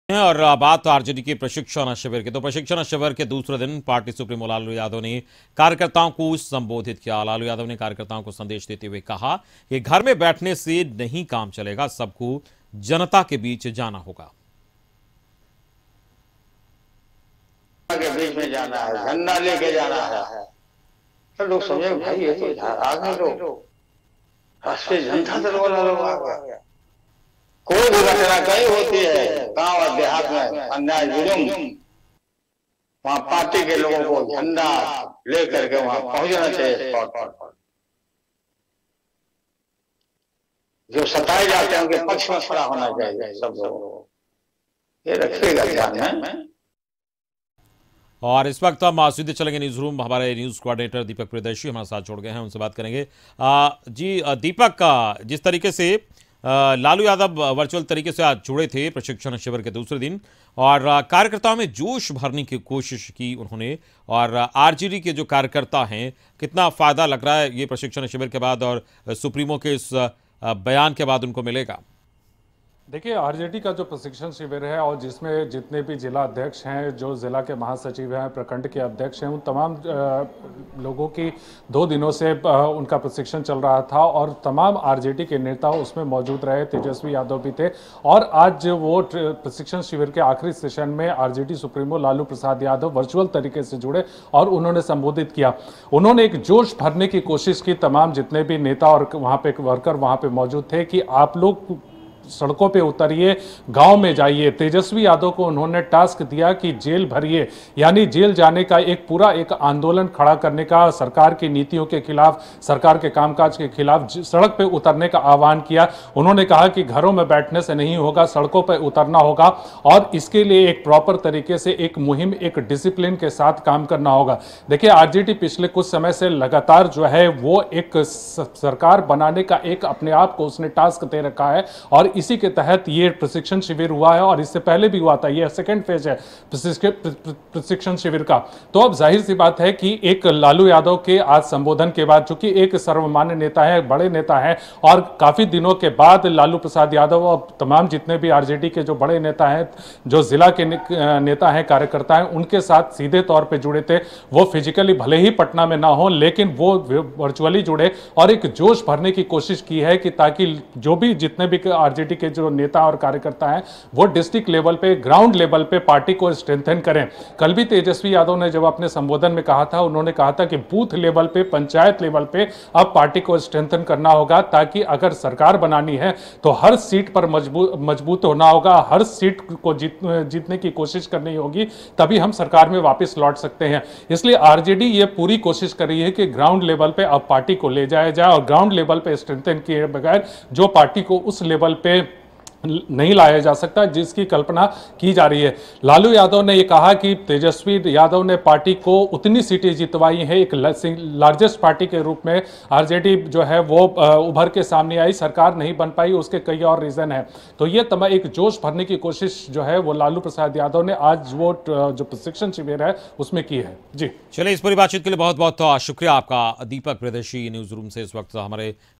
और बात आरजेडी के प्रशिक्षण शिविर की। तो प्रशिक्षण शिविर के दूसरे दिन पार्टी सुप्रीमो लालू यादव ने कार्यकर्ताओं को संबोधित किया। लालू यादव ने कार्यकर्ताओं को संदेश देते हुए कहा कि घर में बैठने से नहीं काम चलेगा, सबको जनता के बीच जाना होगा। के बीच में जाना है, झंडा लेके जाना है। तो लोग समझे भाई ये तो आ गए लोग, राष्ट्रीय जनता दल वाला लोग आ गया। कोई भी घटना कहीं होती है गांव और देहात में, अन्याय जुलूम, वहां पार्टी के लोगों को झंडा लेकर के वहां पहुंचना चाहिए स्पॉट पर। जो सताए जाते हैं उनके पक्ष में खड़ा होना चाहिए सब लोगों को, ये रखिएगा ध्यान में। और इस वक्त हम सीधे चलेंगे न्यूज रूम। हमारे न्यूज कोऑर्डिनेटर दीपक प्रियदर्शी हमारे साथ जुड़ गए हैं, उनसे बात करेंगे। जी दीपक, जिस तरीके से लालू यादव वर्चुअल तरीके से आज जुड़े थे प्रशिक्षण शिविर के दूसरे दिन और कार्यकर्ताओं में जोश भरने की कोशिश की उन्होंने, और आरजेडी के जो कार्यकर्ता हैं, कितना फायदा लग रहा है ये प्रशिक्षण शिविर के बाद और सुप्रीमो के इस बयान के बाद उनको मिलेगा? देखिए, आरजेडी का जो प्रशिक्षण शिविर है और जिसमें जितने भी जिला अध्यक्ष हैं, जो जिला के महासचिव हैं, प्रखंड के अध्यक्ष हैं, उन तमाम लोगों की 2 दिनों से उनका प्रशिक्षण चल रहा था और तमाम आरजेडी के नेता उसमें मौजूद रहे। तेजस्वी यादव भी थे और आज वो प्रशिक्षण शिविर के आखिरी सेशन में RJD supremo Lalu Prasad Yadav virtual तरीके से जुड़े और उन्होंने संबोधित किया। उन्होंने एक जोश भरने की कोशिश की, तमाम जितने भी नेता और वहाँ पे वर्कर वहाँ पे मौजूद थे, कि आप लोग सड़कों पे उतरिए, गांव में जाइए। तेजस्वी यादव को उन्होंने टास्क दिया कि जेल भरिए, यानी जेल जाने का एक आंदोलन खड़ा करने का, सरकार की नीतियों के खिलाफ, सरकार के कामकाज के खिलाफ सड़क पे उतरने का आह्वान किया। उन्होंने कहा कि घरों में बैठने से नहीं होगा, सड़कों पे उतरना होगा और इसके लिए एक प्रॉपर तरीके से एक मुहिम, एक डिसिप्लिन के साथ काम करना होगा। देखिए, आरजेडी पिछले कुछ समय से लगातार जो है वो एक सरकार बनाने का एक अपने आप को उसने टास्क दे रखा है और इसी के तहत ये प्रशिक्षण शिविर हुआ है और इससे पहले भी हुआ था। ये सेकंड फेज है प्रशिक्षण शिविर का। तो अब जाहिर सी बात है कि एक लालू यादव के आज संबोधन के बाद, चूंकि एक सर्वमान्य नेता है, बड़े नेता हैं और काफी दिनों के बाद लालू प्रसाद यादव और तमाम जितने भी आरजेडी के जो बड़े नेता हैं, जो जिला के नेता हैं, कार्यकर्ता हैं, उनके साथ सीधे तौर पर जुड़े थे। वो फिजिकली भले ही पटना में ना हो, लेकिन वो वर्चुअली जुड़े और एक जोश भरने की कोशिश की है कि ताकि जो भी जितने भी आरजेडी के जो नेता और कार्यकर्ता हैं वो डिस्ट्रिक्ट लेवल पे, ग्राउंड लेवल पे पार्टी को स्ट्रेंथन करें। कल भी तेजस्वी यादव ने जब अपने संबोधन में कहा था, उन्होंने कहा था कि बूथ लेवल पे, पंचायत लेवल पे अब पार्टी को स्ट्रेंथन करना होगा, ताकि अगर सरकार बनानी है तो हर सीट पर मजबूत होना होगा, हर सीट को जीतने की कोशिश करनी होगी, तभी हम सरकार में वापस लौट सकते हैं। इसलिए आरजेडी ये पूरी कोशिश कर रही है कि ग्राउंड लेवल पे अब पार्टी को ले जाया जाए और ग्राउंड लेवल पे स्ट्रेंथन किए बगैर जो पार्टी को उस लेवल पे नहीं लाया जा सकता जिसकी कल्पना की जा रही है। लालू यादव ने यह कहा कि तेजस्वी यादव ने पार्टी को उतनी सीटें जितवाई हैं, एक लार्जेस्ट पार्टी के रूप में आरजेडी जो है वो उभर के सामने आई, सरकार नहीं बन पाई, उसके कई और रीजन है। तो ये तमाम एक जोश भरने की कोशिश जो है वो लालू प्रसाद यादव ने आज वो जो प्रशिक्षण शिविर है उसमें की है। जी चलिए, इस पूरी बातचीत के लिए बहुत बहुत शुक्रिया आपका दीपक प्रियदर्शी न्यूज रूम से इस वक्त हमारे